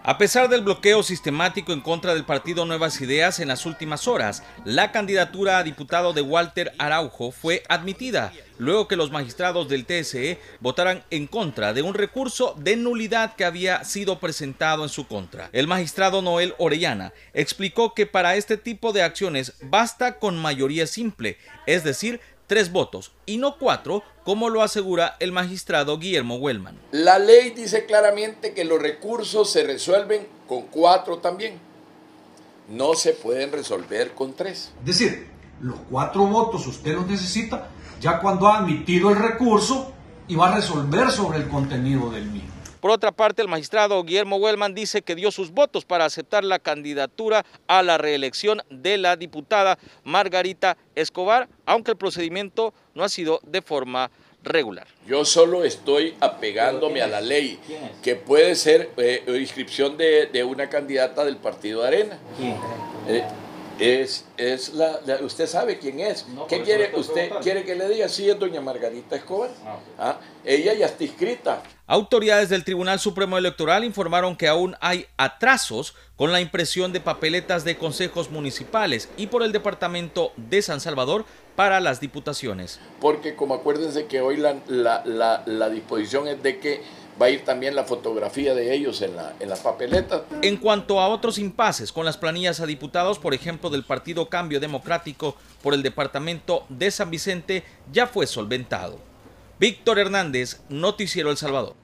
A pesar del bloqueo sistemático en contra del partido Nuevas Ideas en las últimas horas, la candidatura a diputado de Walter Araujo fue admitida, luego que los magistrados del TSE votaran en contra de un recurso de nulidad que había sido presentado en su contra. El magistrado Noel Orellana explicó que para este tipo de acciones basta con mayoría simple, es decir, 3 votos y no 4, como lo asegura el magistrado Guillermo Wellman. La ley dice claramente que los recursos se resuelven con 4 también. No se pueden resolver con 3. Es decir, los 4 votos usted los necesita ya cuando ha admitido el recurso y va a resolver sobre el contenido del mismo. Por otra parte, el magistrado Guillermo Wellman dice que dio sus votos para aceptar la candidatura a la reelección de la diputada Margarita Escobar, aunque el procedimiento no ha sido de forma regular. Yo solo estoy apegándome a la ley, que puede ser inscripción de una candidata del partido Arena. Usted sabe quién es. No, ¿qué quiere? ¿Usted quiere que le diga? Sí, es doña Margarita Escobar. Ella ya está inscrita. Autoridades del Tribunal Supremo Electoral informaron que aún hay atrasos con la impresión de papeletas de consejos municipales y por el departamento de San Salvador para las diputaciones. Porque como acuérdense que hoy la disposición es de que va a ir también la fotografía de ellos en la papeleta. En cuanto a otros impases con las planillas a diputados, por ejemplo del Partido Cambio Democrático por el departamento de San Vicente, ya fue solventado. Víctor Hernández, Noticiero El Salvador.